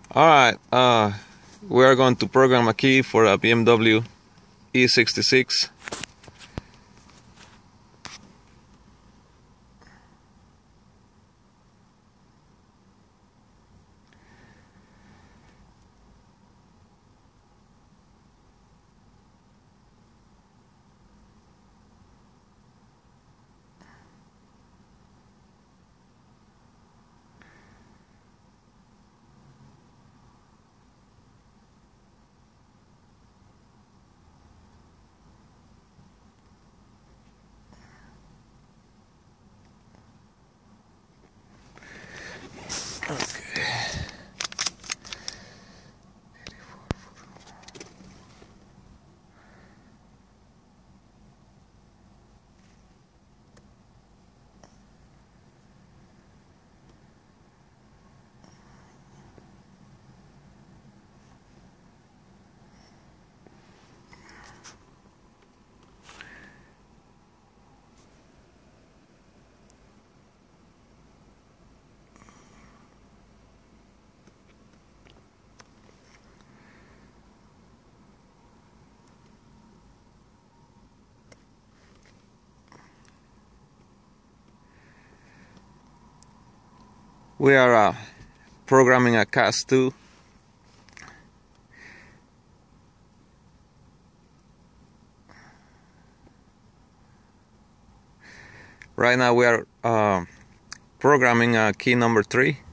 Alright, we are going to program a key for a BMW E66. We are programming a CAS2. Right now we are programming key number 3.